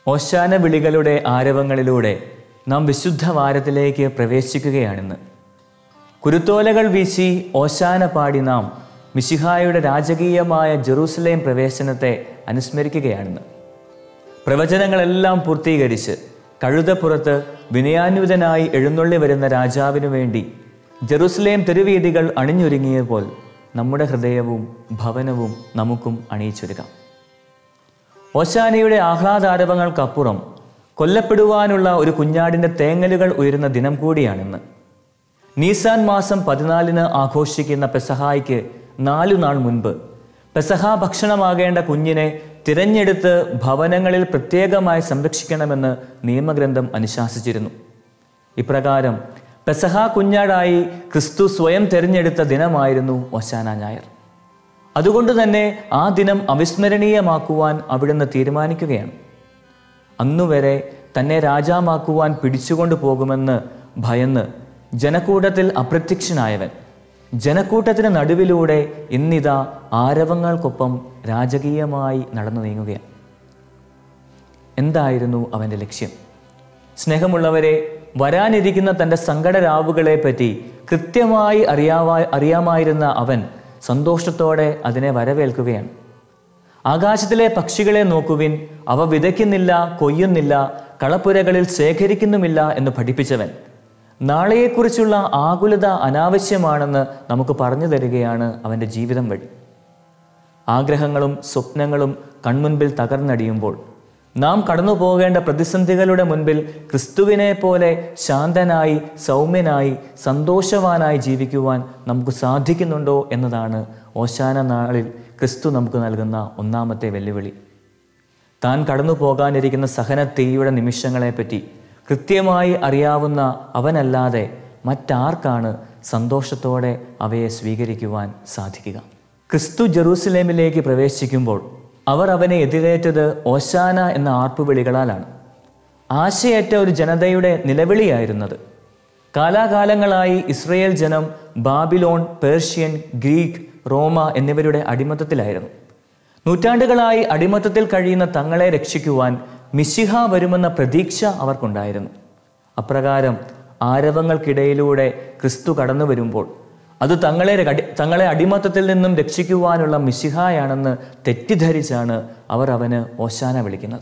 ഓശാന വിളികളുടെ ആരവങ്ങളിലൂടെ നാം വിശുദ്ധ വാരത്തിലേക്ക് പ്രവേശിക്കുകയാണിന്ന്. കുരുത്തോലകൾ വീശി ഓശാന പാടി നാം മിശിഹായുടെ രാജകീയമായ ജെറൂസലേം പ്രവേശനത്തെ അനുസ്മരിക്കുകയാണിന്ന്. പ്രവചനങ്ങളെല്ലാം പൂർത്തീകരിച്ച് കഴുതപ്പുറത്ത് വിനയാന്വിതനായി എഴുന്നള്ളി വരുന്ന രാജാവിനു വേണ്ടി ജെറൂസലേം തെരുവീഥികൾ അണിഞ്ഞൊരുങ്ങിയപ്പോൾ നമ്മുടെ ഹൃദയവും ഭവനവും നമുക്കും അണിയിച്ചൊരുക്കാം. ഓശാനയുടെ ആഹ്ലാദാരവങ്ങൾക്കപ്പുറം കൊല്ലപ്പെടുവാനുള്ള ഒരു കുഞ്ഞാടിൻ്റെ തേങ്ങലുകൾ ഉയരുന്ന ദിനം കൂടിയാണിന്ന്. നീസാൻ മാസം 14 ആഘോഷിക്കുന്ന പെസഹായ്ക്ക് 4 നാൾ മുൻപ് പെസഹ ഭക്ഷണമാകേണ്ട കുഞ്ഞിനെ തിരഞ്ഞെടുത്ത് ഭവനങ്ങളിൽ പ്രത്യേകമായി സംരക്ഷിക്കണമെന്ന് നിയമഗ്രന്ഥം അനുശാസിച്ചിരുന്നു. ഇപ്രകാരം പെസഹ കുഞ്ഞാടായി ക്രിസ്തു സ്വയം തിരഞ്ഞെടുത്ത ദിനമായിരുന്നു ഓശാന ഞായർ. അതുകൊണ്ട് തന്നെ ആ ദിനം അവിസ്മരണീയമാക്കുവാൻ അവിടുന്ന് തീരുമാനിക്കുകയാണ്. അന്നുവരെ തന്നെ രാജാവാക്കുവാൻ പിടിച്ചുകൊണ്ടു പോകുമെന്ന് ഭയന്ന് ജനക്കൂട്ടത്തിൽ അപ്രത്യക്ഷനായവൻ ജനക്കൂട്ടത്തിന് നടുവിലൂടെ ഇന്നിതാ ആരവങ്ങൾക്കൊപ്പം രാജകീയമായി നടന്നു നീങ്ങുകയാണ്. എന്തായിരുന്നു അവൻ്റെ ലക്ഷ്യം? സ്നേഹമുള്ളവരെ, വരാനിരിക്കുന്ന തൻ്റെ സങ്കടരാവുകളെ പറ്റി കൃത്യമായി അറിയാമായിരുന്ന അവൻ സന്തോഷത്തോടെ അതിനെ വരവേൽക്കുകയാണ്. ആകാശത്തിലെ പക്ഷികളെ നോക്കുവിൻ, അവ വിതയ്ക്കുന്നില്ല, കൊയ്യുന്നില്ല, കളപ്പുരകളിൽ ശേഖരിക്കുന്നുമില്ല എന്ന് പഠിപ്പിച്ചവൻ നാളെയെക്കുറിച്ചുള്ള ആകുലത അനാവശ്യമാണെന്ന് നമുക്ക് പറഞ്ഞു തരികയാണ് അവൻ്റെ ജീവിതം വഴി. ആഗ്രഹങ്ങളും സ്വപ്നങ്ങളും കൺമുൻപിൽ തകർന്നടിയുമ്പോൾ നാം കടന്നു പോകേണ്ട പ്രതിസന്ധികളുടെ മുൻപിൽ ക്രിസ്തുവിനെ പോലെ ശാന്തനായി, സൗമ്യനായി, സന്തോഷവാനായി ജീവിക്കുവാൻ നമുക്ക് സാധിക്കുന്നുണ്ടോ എന്നതാണ് ഓശാന നാളിൽ ക്രിസ്തു നമുക്ക് നൽകുന്ന ഒന്നാമത്തെ വെല്ലുവിളി. താൻ കടന്നു പോകാനിരിക്കുന്ന സഹനത്തീയുടെ നിമിഷങ്ങളെപ്പറ്റി കൃത്യമായി അറിയാവുന്ന അവനല്ലാതെ മറ്റാർക്കാണ് സന്തോഷത്തോടെ അവയെ സ്വീകരിക്കുവാൻ സാധിക്കുക? ക്രിസ്തു ജെറൂസലേമിലേക്ക് പ്രവേശിക്കുമ്പോൾ അവർ അവനെ എതിരേറ്റത് ഓശാന എന്ന ആർപ്പുവിളികളാലാണ്. ആശയറ്റ ഒരു ജനതയുടെ നിലവിളിയായിരുന്നത്. കാലാകാലങ്ങളായി ഇസ്രയേൽ ജനം ബാബിലോൺ, പേർഷ്യൻ, ഗ്രീക്ക്, റോമ എന്നിവരുടെ അടിമത്തത്തിലായിരുന്നു. നൂറ്റാണ്ടുകളായി അടിമത്തത്തിൽ കഴിയുന്ന തങ്ങളെ രക്ഷിക്കുവാൻ മിശിഹ വരുമെന്ന പ്രതീക്ഷ അവർക്കുണ്ടായിരുന്നു. അപ്രകാരം ആരവങ്ങൾക്കിടയിലൂടെ ക്രിസ്തു കടന്നു വരുമ്പോൾ അത് തങ്ങളെ അടിമത്തത്തിൽ നിന്നും രക്ഷിക്കുവാനുള്ള മിശിഹായാണെന്ന് തെറ്റിദ്ധരിച്ചാണ് അവർ അവന് ഓശാന വിളിക്കുന്നത്.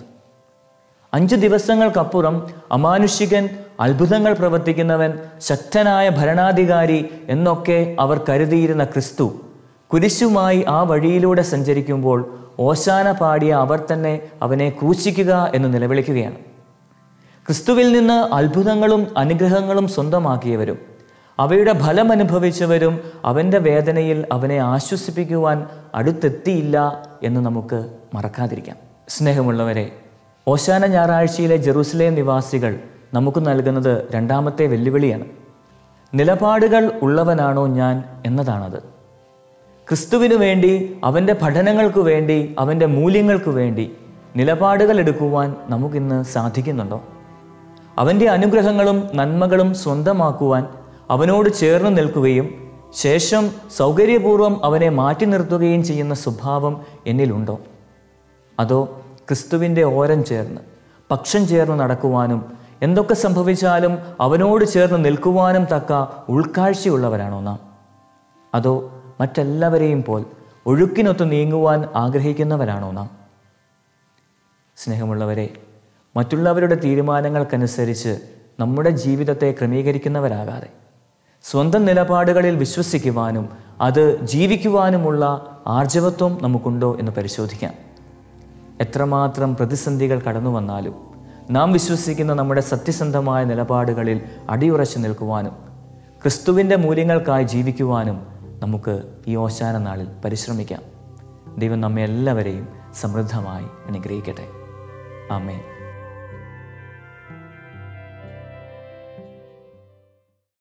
5 ദിവസങ്ങൾക്കപ്പുറം അമാനുഷികൻ, അത്ഭുതങ്ങൾ പ്രവർത്തിക്കുന്നവൻ, ശക്തനായ ഭരണാധികാരി എന്നൊക്കെ അവർ കരുതിയിരുന്ന ക്രിസ്തു കുരിശുമായി ആ വഴിയിലൂടെ സഞ്ചരിക്കുമ്പോൾ ഓശാന പാടിയ അവർ തന്നെ അവനെ ക്രൂശിക്കുക എന്ന് നിലവിളിക്കുകയാണ്. ക്രിസ്തുവിൽ നിന്ന് അത്ഭുതങ്ങളും അനുഗ്രഹങ്ങളും സ്വന്തമാക്കിയവരും അവയുടെ ഫലം അനുഭവിച്ചവരും അവൻ്റെ വേദനയിൽ അവനെ ആശ്വസിപ്പിക്കുവാൻ അടുത്തെത്തിയില്ല എന്ന് നമുക്ക് മറക്കാതിരിക്കാം. സ്നേഹമുള്ളവരെ, ഓശാന ഞായറാഴ്ചയിലെ ജെറൂസലേം നിവാസികൾ നമുക്ക് നൽകുന്നത് രണ്ടാമത്തെ വെല്ലുവിളിയാണ്. നിലപാടുകൾ ഉള്ളവനാണോ ഞാൻ എന്നതാണത്. ക്രിസ്തുവിനു വേണ്ടി, അവൻ്റെ പഠനങ്ങൾക്കു വേണ്ടി, അവൻ്റെ മൂല്യങ്ങൾക്കു വേണ്ടി നിലപാടുകൾ എടുക്കുവാൻ നമുക്കിന്ന് സാധിക്കുന്നുണ്ടോ? അവൻ്റെ അനുഗ്രഹങ്ങളും നന്മകളും സ്വന്തമാക്കുവാൻ അവനോട് ചേർന്ന് നിൽക്കുകയും ശേഷം സൗകര്യപൂർവ്വം അവനെ മാറ്റി നിർത്തുകയും ചെയ്യുന്ന സ്വഭാവം എന്നിലുണ്ടോ? അതോ ക്രിസ്തുവിൻ്റെ ഓരം ചേർന്ന്, പക്ഷം ചേർന്ന് നടക്കുവാനും എന്തൊക്കെ സംഭവിച്ചാലും അവനോട് ചേർന്ന് നിൽക്കുവാനും തക്ക ഉൾക്കാഴ്ചയുള്ളവരാണോ നാം? അതോ മറ്റെല്ലാവരെയും പോൽ ഒഴുക്കിനൊത്ത് നീങ്ങുവാൻ ആഗ്രഹിക്കുന്നവരാണോ നാം? സ്നേഹമുള്ളവരെ, മറ്റുള്ളവരുടെ തീരുമാനങ്ങൾക്കനുസരിച്ച് നമ്മുടെ ജീവിതത്തെ ക്രമീകരിക്കുന്നവരാകാതെ സ്വന്തം നിലപാടുകളിൽ വിശ്വസിക്കുവാനും അത് ജീവിക്കുവാനുമുള്ള ആർജവത്വം നമുക്കുണ്ടോ എന്ന് പരിശോധിക്കാം. എത്രമാത്രം പ്രതിസന്ധികൾ കടന്നു വന്നാലും നാം വിശ്വസിക്കുന്ന നമ്മുടെ സത്യസന്ധമായ നിലപാടുകളിൽ അടിയുറച്ചു നിൽക്കുവാനും ക്രിസ്തുവിൻ്റെ മൂല്യങ്ങൾക്കായി ജീവിക്കുവാനും നമുക്ക് ഈ ഓശാന നാളിൽ പരിശ്രമിക്കാം. ദൈവം നമ്മെ എല്ലാവരെയും സമൃദ്ധമായി അനുഗ്രഹിക്കട്ടെ. ആമേൻ.